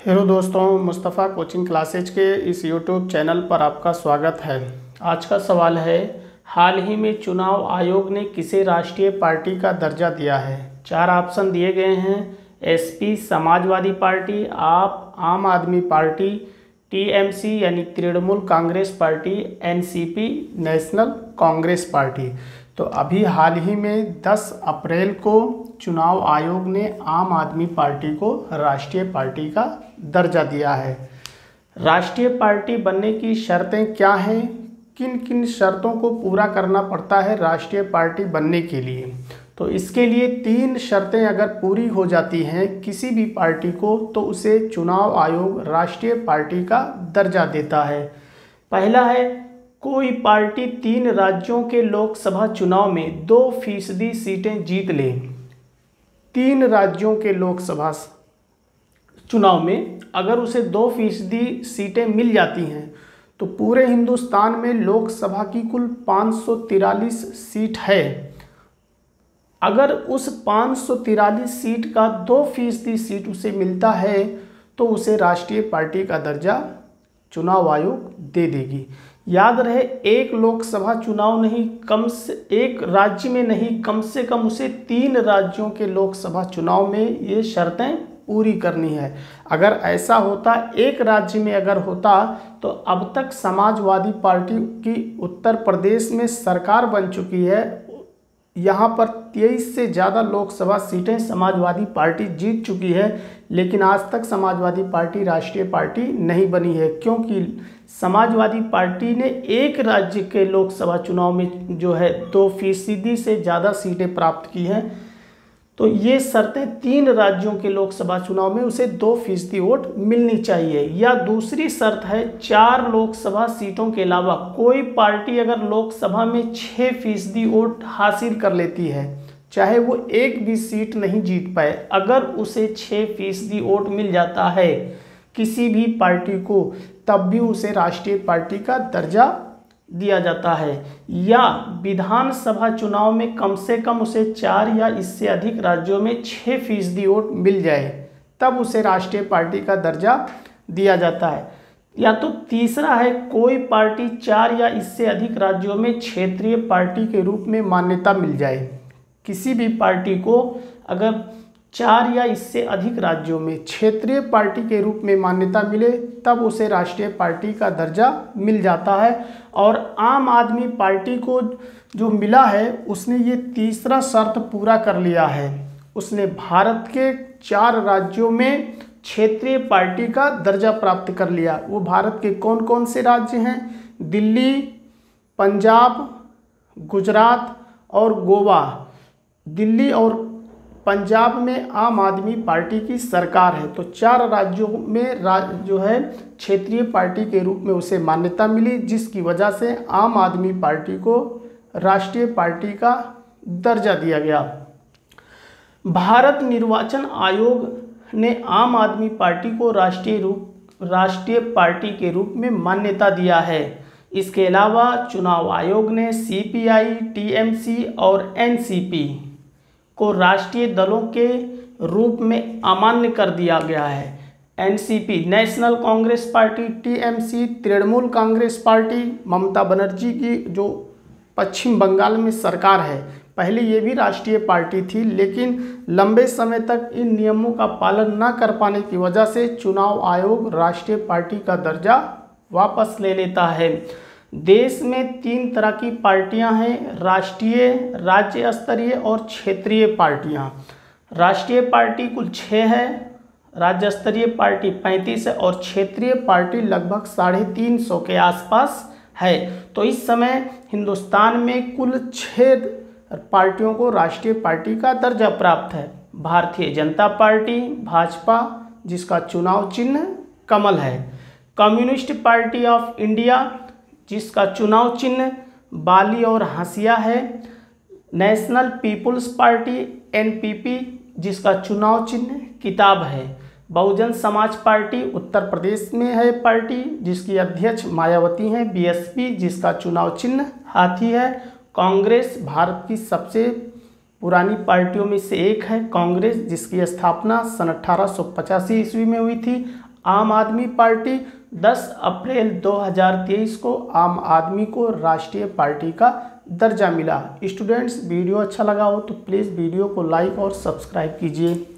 Hello दोस्तों, Mustafa coaching classes के इस यूट्यूब चैनल पर आपका स्वागत है। आज का सवाल है, हाल ही में चुनाव आयोग ने किसे राष्ट्रीय पार्टी का दर्जा दिया है। चार ऑप्शन दिए गए हैं। एसपी समाजवादी पार्टी, आप आम आदमी पार्टी, टीएमसी यानी Trinamool Congress party, NCP national Congress party. तो अभी हाल ही में 10 अप्रैल को चुनाव आयोग ने आम आदमी पार्टी को राष्ट्रीय पार्टी का दर्जा दिया है। राष्ट्रीय पार्टी बनने की शर्तें क्या हैं, किन किन शर्तों को पूरा करना पड़ता है राष्ट्रीय पार्टी बनने के लिए। तो इसके लिए 3 शर्तें अगर पूरी हो जाती हैं किसी भी पार्टी को, तो उसे चुनाव आयोग राष्ट्रीय पार्टी का दर्जा देता है। पहला है, कोई पार्टी 3 राज्यों के लोकसभा चुनाव में 2% सीटें जीत ले। 3 राज्यों के लोकसभा चुनाव में अगर उसे 2% सीटें मिल जाती हैं तो पूरे हिंदुस्तान में लोकसभा की कुल 543 सीट है। अगर उस 543 सीट का 2% सीट उसे मिलता है तो उसे राष्ट्रीय पार्टी का दर्जा चुनाव आयोग दे देगी। याद रहे, एक लोकसभा चुनाव नहीं, एक राज्य में नहीं, कम से कम उसे 3 राज्यों के लोकसभा चुनाव में ये शर्तें पूरी करनी है। अगर ऐसा होता, एक राज्य में अगर होता, तो अब तक समाजवादी पार्टी की उत्तर प्रदेश में सरकार बन चुकी है। यहाँ पर 23 से ज़्यादा लोकसभा सीटें समाजवादी पार्टी जीत चुकी है, लेकिन आज तक समाजवादी पार्टी राष्ट्रीय पार्टी नहीं बनी है, क्योंकि समाजवादी पार्टी ने एक राज्य के लोकसभा चुनाव में जो है 2% से ज़्यादा सीटें प्राप्त की हैं। तो ये शर्तें 3 राज्यों के लोकसभा चुनाव में उसे 2% वोट मिलनी चाहिए। या दूसरी शर्त है, 4 लोकसभा सीटों के अलावा कोई पार्टी अगर लोकसभा में 6% वोट हासिल कर लेती है, चाहे वो एक भी सीट नहीं जीत पाए, अगर उसे 6% वोट मिल जाता है किसी भी पार्टी को, तब भी उसे राष्ट्रीय पार्टी का दर्जा दिया जाता है। या विधानसभा चुनाव में कम से कम उसे 4 या इससे अधिक राज्यों में 6% वोट मिल जाए, तब उसे राष्ट्रीय पार्टी का दर्जा दिया जाता है। या तो तीसरा है, कोई पार्टी 4 या इससे अधिक राज्यों में क्षेत्रीय पार्टी के रूप में मान्यता मिल जाए। किसी भी पार्टी को अगर 4 या इससे अधिक राज्यों में क्षेत्रीय पार्टी के रूप में मान्यता मिले, तब उसे राष्ट्रीय पार्टी का दर्जा मिल जाता है। और आम आदमी पार्टी को जो मिला है, उसने ये तीसरा शर्त पूरा कर लिया है। उसने भारत के 4 राज्यों में क्षेत्रीय पार्टी का दर्जा प्राप्त कर लिया। वो भारत के कौन कौन से राज्य हैं? दिल्ली, पंजाब, गुजरात और गोवा। दिल्ली और पंजाब में आम आदमी पार्टी की सरकार है, तो 4 राज्यों में जो है क्षेत्रीय पार्टी के रूप में उसे मान्यता मिली, जिसकी वजह से आम आदमी पार्टी को राष्ट्रीय पार्टी का दर्जा दिया गया। भारत निर्वाचन आयोग ने आम आदमी पार्टी को राष्ट्रीय पार्टी के रूप में मान्यता दिया है। इसके अलावा चुनाव आयोग ने सीपीआई, टीएमसी और एनसीपी को राष्ट्रीय दलों के रूप में अमान्य कर दिया गया है। NCP national Congress party, TMC Trinamool Congress party, Mamata Banerjee की जो पश्चिम बंगाल में सरकार है, पहले ये भी राष्ट्रीय पार्टी थी, लेकिन लंबे समय तक इन नियमों का पालन न कर पाने की वजह से चुनाव आयोग राष्ट्रीय पार्टी का दर्जा वापस ले लेता है। देश में 3 तरह की पार्टियां हैं, राष्ट्रीय, राज्य स्तरीय और क्षेत्रीय पार्टियां। राष्ट्रीय पार्टी कुल 6 है, राज्य स्तरीय पार्टी 35 है और क्षेत्रीय पार्टी लगभग 350 के आसपास है। तो इस समय हिंदुस्तान में कुल 6 पार्टियों को राष्ट्रीय पार्टी का दर्जा प्राप्त है। भारतीय जनता पार्टी, भाजपा, जिसका चुनाव चिन्ह कमल है, कम्युनिस्ट पार्टी ऑफ इंडिया, जिसका चुनाव चिन्ह बाली और हंसिया है, नेशनल पीपुल्स पार्टी एनपीपी, जिसका चुनाव चिन्ह किताब है, बहुजन समाज पार्टी उत्तर प्रदेश में है पार्टी, जिसकी अध्यक्ष मायावती हैं, बीएसपी, जिसका चुनाव चिन्ह हाथी है, कांग्रेस, भारत की सबसे पुरानी पार्टियों में से एक है कांग्रेस, जिसकी स्थापना सन 1885 ईस्वी में हुई थी, आम आदमी पार्टी 10 अप्रैल 2023 को आम आदमी को राष्ट्रीय पार्टी का दर्जा मिला। स्टूडेंट्स, वीडियो अच्छा लगा हो तो प्लीज़ वीडियो को लाइक और सब्सक्राइब कीजिए।